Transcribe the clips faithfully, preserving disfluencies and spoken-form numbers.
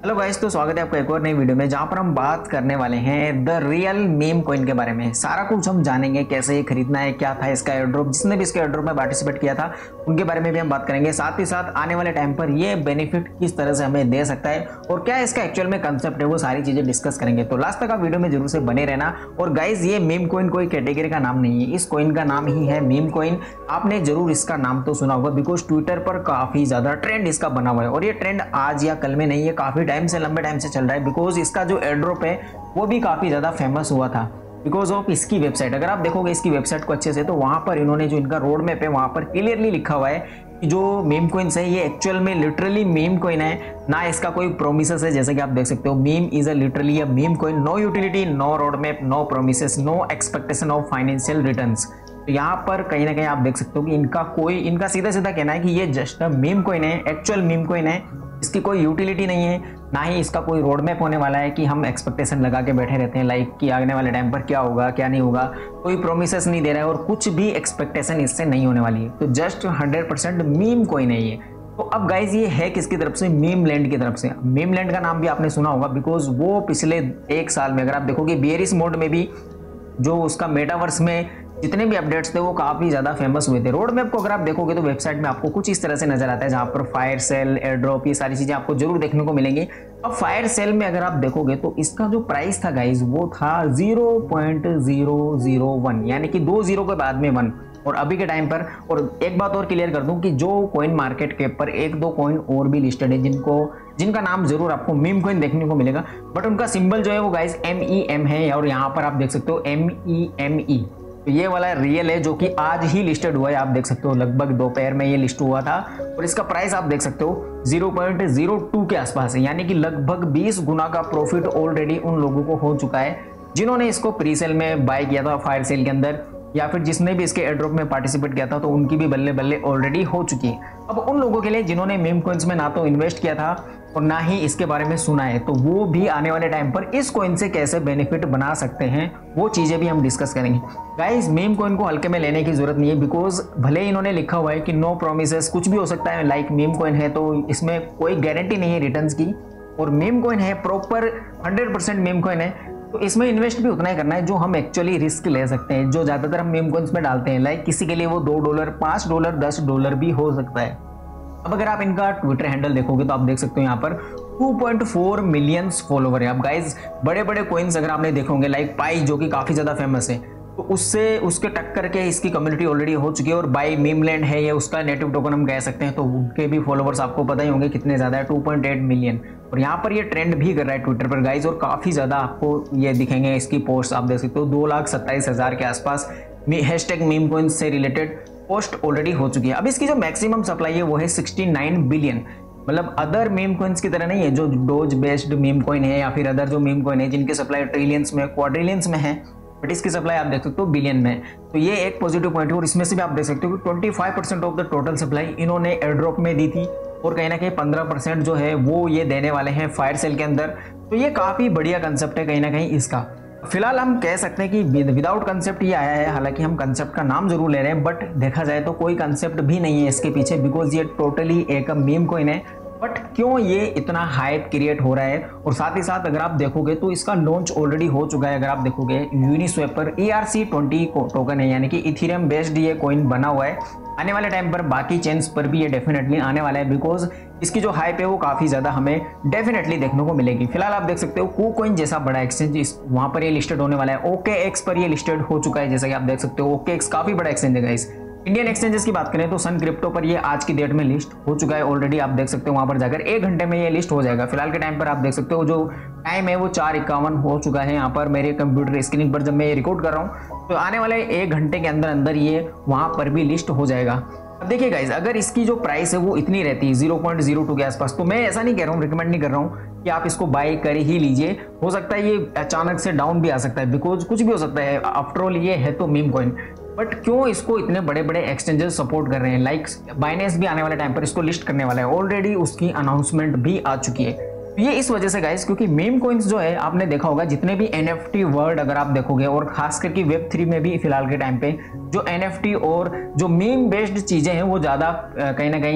Hello guys, तो स्वागत है आपका एक और नई वीडियो में जहां पर हम बात करने वाले हैं द रियल मीम कॉइन के बारे में। सारा कुछ हम जानेंगे, कैसे ये खरीदना है, क्या था इसका एयरड्रॉप, जिसने भी इसके एयरड्रॉप में पार्टिसिपेट किया था उनके बारे में भी हम बात करेंगे। साथ ही साथ आने वाले टाइम पर ये बेनिफिट किस तरह से हमें दे सकता है और क्या इसका एक्चुअल में कंसेप्ट है, वो सारी चीजें डिस्कस करेंगे। तो लास्ट तक आप वीडियो में जरूर से बने रहना। और गाइज, ये मीम कॉइन कोई कैटेगरी का नाम नहीं है, इस कॉइन का नाम ही है मीम कॉइन। आपने जरूर इसका नाम तो सुना होगा, बिकॉज ट्विटर पर काफी ज्यादा ट्रेंड इसका बना हुआ है। और ये ट्रेंड आज या कल में नहीं है, काफी टाइम से, लंबे टाइम से चल रहा है। बिकॉज इसका जो एयरड्रॉप है वो भी काफी ज्यादा फेमस हुआ था बिकॉज ऑफ इसकी वेबसाइट। अगर आप देखोगे इसकी वेबसाइट को अच्छे से, तो वहां पर इन्होंने जो इनका रोड मैप है वहां पर क्लियरली लिखा हुआ है कि जो मीम कॉइन्स है ये एक्चुअल में लिटरली मीम कॉइन है, ना इसका कोई प्रोमिसेस है। जैसे कि आप देख सकते हो, meme is a literally a meme coin, no utility, no road map, no promises, no expectation of financial returns. तो यहाँ पर कहीं ना कहीं आप देख सकते हो कि इनका कोई इनका सीधा सीधा कहना है कि ये जस्ट अ मीम कॉइन है, एक्चुअल मीम कॉइन है। इसकी कोई यूटिलिटी नहीं है, ना ही इसका कोई रोड मैप होने वाला है कि हम एक्सपेक्टेशन लगा के बैठे रहते हैं लाइक कि आने वाले टाइम पर क्या होगा क्या नहीं होगा। कोई प्रोमिसेस नहीं दे रहा है और कुछ भी एक्सपेक्टेशन इससे नहीं होने वाली है। तो just hundred percent meme coin है ये। तो अब गाइज, ये है किसकी तरफ से? मीम लैंड की तरफ से। मीम लैंड का नाम भी आपने सुना होगा, बिकॉज वो पिछले एक साल में अगर आप देखोगे बेयरिश मोड में भी जो उसका मेटावर्स में जितने भी अपडेट्स थे वो काफी ज्यादा फेमस हुए थे। रोड मैप को अगर आप देखोगे तो वेबसाइट में आपको कुछ इस तरह से नजर आता है, जहां पर फायर सेल, एयरड्रॉप, ये सारी चीजें आपको जरूर देखने को मिलेंगी। अब फायर सेल में अगर आप देखोगे तो इसका जो प्राइस था गाइज वो था zero point zero zero one, यानी कि दो जीरो के बाद में वन। और अभी के टाइम पर, और एक बात और क्लियर कर दूं कि जो कॉइन मार्केट कैप पर एक दो कॉइन और भी लिस्टेड है जिनको जिनका नाम जरूर आपको मीम कॉइन देखने को मिलेगा, बट उनका सिंबल जो है वो गाइज एम ई एम है। और यहाँ पर आप देख सकते हो एम ई एम ई, तो ये वाला रियल है जो कि आज ही लिस्टेड हुआ है। आप देख सकते हो लगभग दोपहर में ये लिस्ट हुआ था और इसका प्राइस आप देख सकते हो जीरो पॉइंट जीरो टू के आसपास है, यानी कि लगभग बीस गुना का प्रॉफिट ऑलरेडी उन लोगों को हो चुका है जिन्होंने इसको प्री सेल में बाय किया था फायर सेल के अंदर, या फिर जिसने भी इसके एयरड्रॉप में पार्टिसिपेट किया था, तो उनकी भी बल्ले बल्ले ऑलरेडी हो चुकी है। अब उन लोगों के लिए जिन्होंने मीम कॉइन्स में ना तो इन्वेस्ट किया था और ना ही इसके बारे में सुना है, तो वो भी आने वाले टाइम पर इस कॉइन से कैसे बेनिफिट बना सकते हैं वो चीजें भी हम डिस्कस करेंगे। गाइस, मीम कॉइन को हल्के में लेने की जरूरत नहीं है, बिकॉज भले ही इन्होंने लिखा हुआ है कि नो प्रोमिसेस, कुछ भी हो सकता है, लाइक मीम कॉइन है तो इसमें कोई गारंटी नहीं है रिटर्न्स की। और मीम कॉइन है proper hundred percent meme coin है, तो इसमें इन्वेस्ट भी उतना ही करना है जो हम एक्चुअली रिस्क ले सकते हैं, जो ज्यादातर हम मीम कॉइन्स में डालते हैं। लाइक किसी के लिए वो दो डॉलर, पांच डॉलर, दस डॉलर भी हो सकता है। अब अगर आप इनका ट्विटर हैंडल देखोगे तो आप देख सकते हो यहाँ पर two point four million follower है। अब गाइज, बड़े बड़े कॉइन्स अगर आपने देखे होंगे लाइक पाई जो कि काफी ज्यादा फेमस है, तो उससे उसके टक्कर के इसकी कम्युनिटी ऑलरेडी हो चुकी है। और बाई मीमलैंड है, या उसका नेटिव टोकन हम कह सकते हैं, तो उनके भी फॉलोवर्स आपको पता ही होंगे कितने ज्यादा है, टू पॉइंट एट मिलियन। और यहाँ पर ये ट्रेंड भी कर रहा है ट्विटर पर गाइज, और काफी ज्यादा आपको ये दिखेंगे इसकी पोस्ट। आप देख सकते हो दो लाख सत्ताईस हजार के आसपास हैशटैग मीम कॉइन्स से रिलेटेड पोस्ट ऑलरेडी हो चुकी है। अब इसकी जो मैक्सिमम सप्लाई है वो है सिक्सटी नाइन बिलियन। मतलब अदर मीम कॉइन्स की तरह नहीं है जो डोज बेस्ड मीम कॉइन है, या फिर अदर जो मीम कॉइन है जिनकी सप्लाई ट्रिलियंस में, क्वाड्रिलियंस में है, बट इसकी सप्लाई आप देख सकते हो बिलियन में। तो ये एक पॉजिटिव पॉइंट है। और इसमें से भी आप देख सकते हो कि पच्चीस percent of the total supply इन्होंने एयरड्रॉप में दी थी, और कहीं ना कहीं पंद्रह परसेंट जो है वो ये देने वाले हैं फायर सेल के अंदर। तो ये काफी बढ़िया कंसेप्ट है कहीं ना कहीं इसका। फिलहाल हम कह सकते हैं कि विदाउट कंसेप्ट ये आया है, हालांकि हम कंसेप्ट का नाम जरूर ले रहे हैं, बट देखा जाए तो कोई कंसेप्ट भी नहीं है इसके पीछे, बिकॉज ये टोटली एक मीम कॉइन है। बट क्यों ये इतना हाइप क्रिएट हो रहा है? और साथ ही साथ अगर आप देखोगे तो इसका लॉन्च ऑलरेडी हो चुका है। अगर आप देखोगे यूनिस्वैप पर E R C twenty token है, यानी कि इथेरियम बेस्ड ये कॉइन बना हुआ है। आने वाले टाइम पर बाकी चेन्स पर भी ये डेफिनेटली आने वाला है, बिकॉज इसकी जो हाइप है वो काफी ज्यादा हमें डेफिनेटली देखने को मिलेगी। फिलहाल आप देख सकते हो कू कॉइन जैसा बड़ा एक्सचेंज वहां पर ये लिस्टेड होने वाला है। ओके एक्स पर ये लिस्टेड हो चुका है, जैसा कि आप देख सकते हो। ओके एक्स काफी बड़ा एक्सचेंज है गाइस। इंडियन एक्सचेंजेस की बात करें तो सन क्रिप्टो पर ये आज की डेट में लिस्ट हो चुका है ऑलरेडी। आप देख सकते हो वहां पर जाकर एक घंटे में ये लिस्ट हो जाएगा। फिलहाल के टाइम पर आप देख सकते हो जो टाइम है वो चार इक्यावन हो चुका है यहाँ पर मेरे कंप्यूटर स्क्रीन पर जब मैं ये रिकॉर्ड कर रहा हूँ। तो आने वाले एक घंटे के अंदर अंदर ये वहां पर भी लिस्ट हो जाएगा। अब देखिए गाइज, अगर इसकी जो प्राइस है वो इतनी रहती है जीरो पॉइंट जीरो टू के आसपास, तो मैं ऐसा नहीं कह रहा हूँ, रिकमेंड नहीं कर रहा हूँ कि आप इसको बाय कर ही लीजिए। हो सकता है ये अचानक से डाउन भी आ सकता है, बिकॉज कुछ भी हो सकता है। आफ्टर ऑल ये है तो मीम कॉइन। बट क्यों इसको इतने बड़े बड़े एक्सचेंजेस सपोर्ट कर रहे हैं? लाइक बाइनेंस भी आने वाले टाइम पर इसको लिस्ट करने वाला है, ऑलरेडी उसकी अनाउंसमेंट भी आ चुकी है। ये इस वजह से गाइस, क्योंकि मीम कॉइन्स जो है आपने देखा होगा, जितने भी एनएफटी वर्ड अगर आप देखोगे, और खास करके वेब थ्री में भी फिलहाल के टाइम पे जो एनएफटी और जो मीम बेस्ड चीजें हैं वो ज्यादा कहीं ना कहीं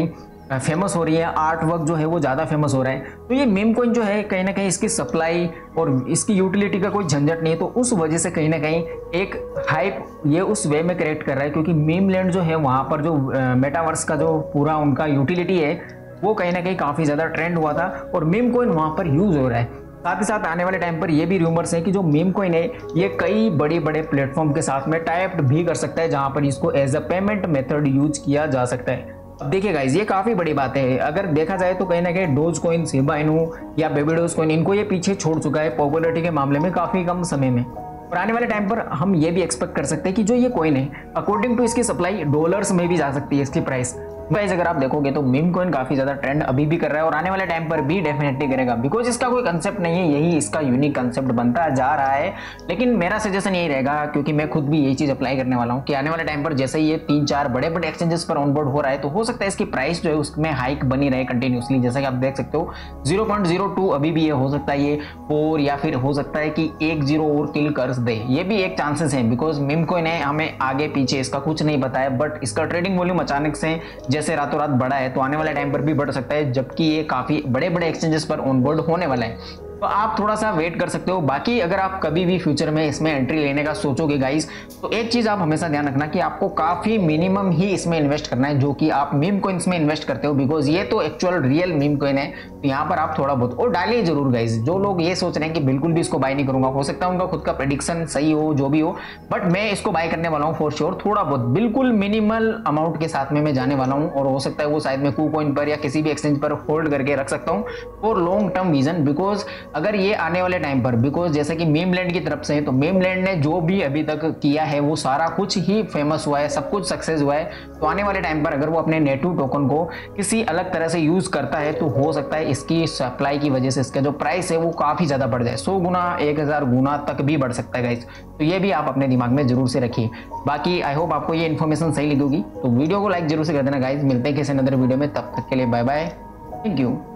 फेमस हो रही है, आर्ट वर्क जो है वो ज़्यादा फेमस हो रहा है। तो ये मीम कॉइन जो है कहीं ना कहीं इसकी सप्लाई और इसकी यूटिलिटी का कोई झंझट नहीं है, तो उस वजह से कहीं ना कहीं एक हाइप ये उस वे में क्रिएट कर रहा है, क्योंकि मीम लैंड जो है वहाँ पर जो मेटावर्स का जो पूरा उनका यूटिलिटी है वो कहीं ना कहीं काफ़ी ज़्यादा ट्रेंड हुआ था और मीम कॉइन वहाँ पर यूज़ हो रहा है। साथ ही साथ आने वाले टाइम पर ये भी रूमर्स हैं कि जो मीम कॉइन है ये कई बड़े बड़े प्लेटफॉर्म के साथ में टाई अप भी कर सकता है, जहां पर इसको as a payment method use किया जा सकता है। अब देखिए गाइज, ये काफी बड़ी बात है। अगर देखा जाए तो कहीं ना कहीं डोज कॉइन, शिबा इनू या बेबी डोज कॉइन, इनको ये पीछे छोड़ चुका है पॉपुलरिटी के मामले में काफी कम समय में। और आने वाले टाइम पर हम ये भी एक्सपेक्ट कर सकते हैं कि जो ये कॉइन है अकॉर्डिंग टू इसकी सप्लाई डॉलर्स में भी जा सकती है इसकी प्राइस। गाइस अगर आप देखोगे तो मीम कॉइन काफी ज्यादा ट्रेंड अभी भी कर रहा है और आने वाले टाइम पर भी डेफिनेटली करेगा, बिकॉज इसका कोई कंसेप्ट नहीं है, यही इसका यूनिक कंसेप्ट बनता जा रहा है। लेकिन मेरा सजेशन यही रहेगा, क्योंकि मैं खुद भी यही चीज अप्लाई करने वाला हूँ, कि आने वाले टाइम पर जैसे ये तीन चार बड़े बड़े एक्सचेंजेस पर ऑनबोर्ड हो रहा है तो हो सकता है इसकी प्राइस जो है उसमें हाइक बनी रहे कंटिन्यूसली। जैसा कि आप देख सकते हो जीरो पॉइंट जीरो टू अभी भी ये हो सकता है ये फोर, या फिर हो सकता है कि एक जीरो और किल कर दे, ये भी एक चांसेस है, बिकॉज मीम कॉइन है, हमें आगे पीछे इसका कुछ नहीं पता है, बट इसका ट्रेडिंग वॉल्यूम अचानक से जैसे रातों रात बढ़ा है तो आने वाले टाइम पर भी बढ़ सकता है, जबकि ये काफी बड़े बड़े एक्सचेंजेस पर ऑनबोर्ड होने वाला है। तो आप थोड़ा सा वेट कर सकते हो। बाकी अगर आप कभी भी फ्यूचर में इसमें एंट्री लेने का सोचोगे गाइस, तो एक चीज आप हमेशा ध्यान रखना कि आपको काफी मिनिमम ही इसमें इन्वेस्ट करना है, जो कि आप मीम कॉइन्स में इन्वेस्ट करते हो, बिकॉज ये तो एक्चुअल रियल मीम कॉइन है। तो यहाँ पर आप थोड़ा बहुत और डालिए जरूर गाइस। जो लोग ये सोच रहे हैं कि बिल्कुल भी इसको बाय नहीं करूंगा, हो सकता है उनका खुद का प्रेडिक्शन सही हो, जो भी हो, बट मैं इसको बाय करने वाला हूँ फॉर श्योर। थोड़ा बहुत बिल्कुल मिनिमल अमाउंट के साथ में मैं जाने वाला हूँ, और हो सकता है वो शायद मैं कू कॉइन पर या किसी भी एक्सचेंज पर होल्ड करके रख सकता हूँ for long term vision. Because अगर ये आने वाले टाइम पर, बिकॉज जैसे कि मीम लैंड की तरफ से, तो मीम लैंड ने जो भी अभी तक किया है वो सारा कुछ ही फेमस हुआ है, सब कुछ सक्सेस हुआ है। तो आने वाले टाइम पर अगर वो अपने नेटिव टोकन को किसी अलग तरह से यूज करता है तो हो सकता है इसकी सप्लाई की वजह से इसका जो प्राइस है वो काफी ज्यादा बढ़ जाए, सौ गुना एक हजार गुना तक भी बढ़ सकता है गाइस। तो ये भी आप अपने दिमाग में जरूर से रखिए। बाकी आई होप आपको ये इन्फॉर्मेशन सही लगेगी, तो वीडियो को लाइक जरूर से कर देना गाइस। मिलते हैं किसी अदर वीडियो में, तब तक के लिए बाय बाय, थैंक यू।